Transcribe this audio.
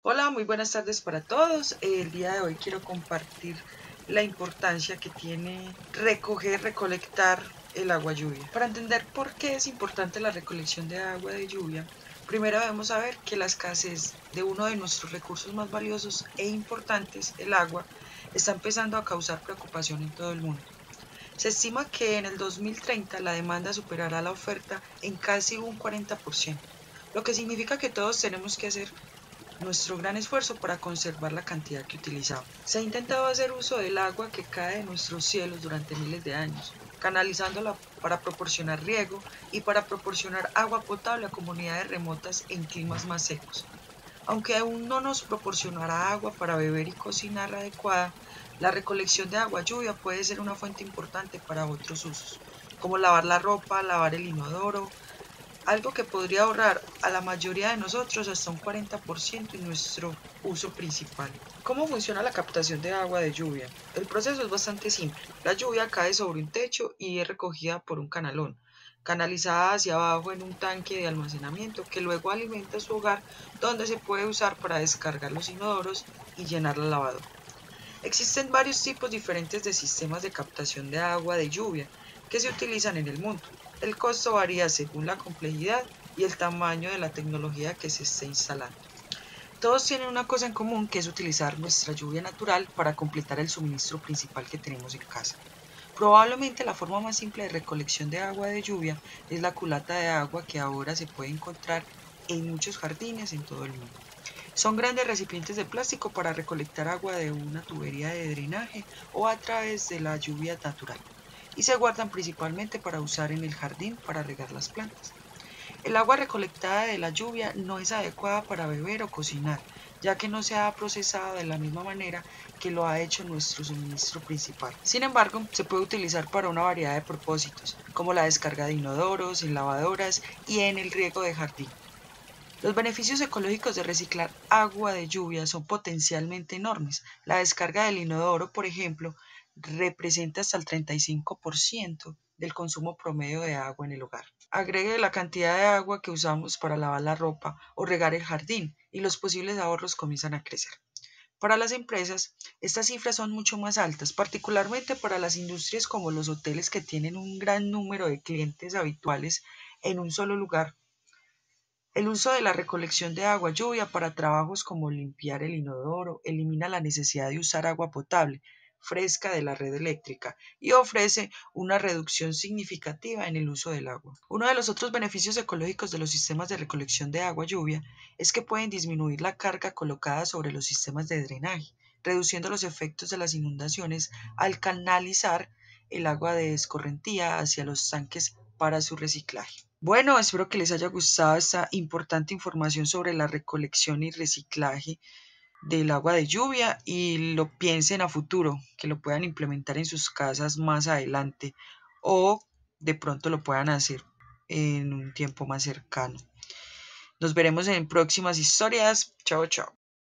Hola, muy buenas tardes para todos. El día de hoy quiero compartir la importancia que tiene recolectar el agua lluvia. Para entender por qué es importante la recolección de agua de lluvia, primero debemos saber que la escasez de uno de nuestros recursos más valiosos e importantes, el agua, está empezando a causar preocupación en todo el mundo. Se estima que en el 2030 la demanda superará la oferta en casi un 40%, lo que significa que todos tenemos que hacer nuestro gran esfuerzo para conservar la cantidad que utilizamos. Se ha intentado hacer uso del agua que cae de nuestros cielos durante miles de años, canalizándola para proporcionar riego y para proporcionar agua potable a comunidades remotas en climas más secos. Aunque aún no nos proporcionará agua para beber y cocinar adecuada, la recolección de agua lluvia puede ser una fuente importante para otros usos, como lavar la ropa, lavar el inodoro, algo que podría ahorrar a la mayoría de nosotros hasta un 40% en nuestro uso principal. ¿Cómo funciona la captación de agua de lluvia? El proceso es bastante simple. La lluvia cae sobre un techo y es recogida por un canalón, canalizada hacia abajo en un tanque de almacenamiento que luego alimenta su hogar, donde se puede usar para descargar los inodoros y llenar la lavadora. Existen varios tipos diferentes de sistemas de captación de agua de lluvia que se utilizan en el mundo. El costo varía según la complejidad y el tamaño de la tecnología que se esté instalando. Todos tienen una cosa en común, que es utilizar nuestra lluvia natural para completar el suministro principal que tenemos en casa. Probablemente la forma más simple de recolección de agua de lluvia es la culata de agua, que ahora se puede encontrar en muchos jardines en todo el mundo. Son grandes recipientes de plástico para recolectar agua de una tubería de drenaje o a través de la lluvia natural, y se guardan principalmente para usar en el jardín para regar las plantas. El agua recolectada de la lluvia no es adecuada para beber o cocinar, ya que no se ha procesado de la misma manera que lo ha hecho nuestro suministro principal. Sin embargo, se puede utilizar para una variedad de propósitos, como la descarga de inodoros, en lavadoras y en el riego de jardín. Los beneficios ecológicos de reciclar agua de lluvia son potencialmente enormes. La descarga del inodoro, por ejemplo, representa hasta el 35% del consumo promedio de agua en el hogar. Agregue la cantidad de agua que usamos para lavar la ropa o regar el jardín y los posibles ahorros comienzan a crecer. Para las empresas, estas cifras son mucho más altas, particularmente para las industrias como los hoteles, que tienen un gran número de clientes habituales en un solo lugar. El uso de la recolección de agua lluvia para trabajos como limpiar el inodoro elimina la necesidad de usar agua potable fresca de la red eléctrica y ofrece una reducción significativa en el uso del agua. Uno de los otros beneficios ecológicos de los sistemas de recolección de agua lluvia es que pueden disminuir la carga colocada sobre los sistemas de drenaje, reduciendo los efectos de las inundaciones al canalizar el agua de escorrentía hacia los tanques para su reciclaje. Bueno, espero que les haya gustado esta importante información sobre la recolección y reciclaje del agua de lluvia, y lo piensen a futuro, que lo puedan implementar en sus casas más adelante, o de pronto lo puedan hacer en un tiempo más cercano. Nos veremos en próximas historias. Chao, chao.